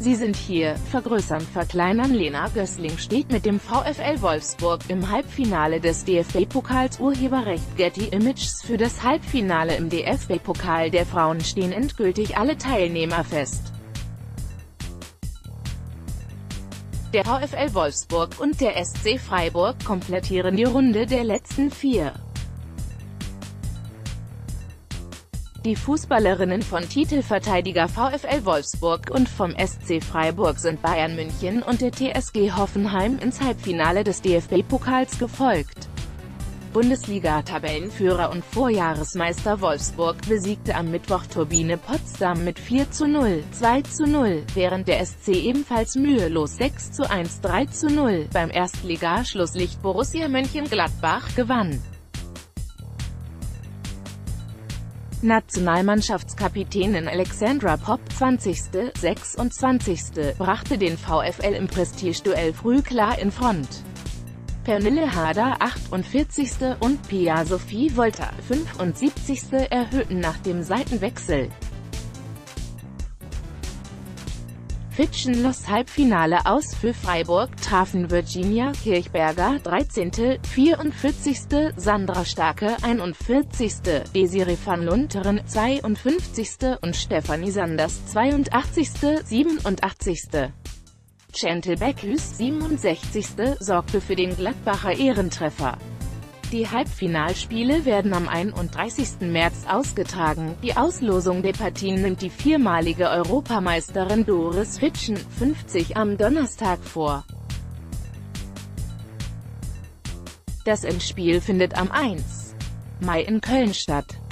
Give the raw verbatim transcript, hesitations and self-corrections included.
Sie sind hier, vergrößern, verkleinern. Lena Gößling steht mit dem VfL Wolfsburg im Halbfinale des D F B-Pokals. Urheberrecht Getty Images. Für das Halbfinale im D F B-Pokal der Frauen stehen endgültig alle Teilnehmer fest. Der VfL Wolfsburg und der S C Freiburg komplettieren die Runde der letzten vier. Die Fußballerinnen von Titelverteidiger VfL Wolfsburg und vom S C Freiburg sind Bayern München und der T S G Hoffenheim ins Halbfinale des D F B-Pokals gefolgt. Bundesliga-Tabellenführer und Vorjahresmeister Wolfsburg besiegte am Mittwoch Turbine Potsdam mit vier zu null, zwei zu null, während der S C ebenfalls mühelos sechs zu eins, drei zu null beim Erstligaschlusslicht Borussia Mönchengladbach gewann. Nationalmannschaftskapitänin Alexandra Popp, zwanzigste, sechsundzwanzigste, brachte den VfL im Prestigeduell früh klar in Front. Pernille Harder, achtundvierzigste und Pia Sophie Wolter, fünfundsiebzigste erhöhten nach dem Seitenwechsel. Fitschen Loss Halbfinale aus. Für Freiburg trafen Virginia Kirchberger, dreizehnte, vierundvierzigste, Sandra Starke, einundvierzigste, Desiree van Lunteren, zweiundfünfzigste und Stefanie Sanders, zweiundachtzigste, siebenundachtzigste Chantal Beckhus, siebenundsechzigste sorgte für den Gladbacher Ehrentreffer. Die Halbfinalspiele werden am einunddreißigsten März ausgetragen. Die Auslosung der Partien nimmt die viermalige Europameisterin Doris Fitschen, fünfzig, am Donnerstag vor. Das Endspiel findet am ersten Mai in Köln statt.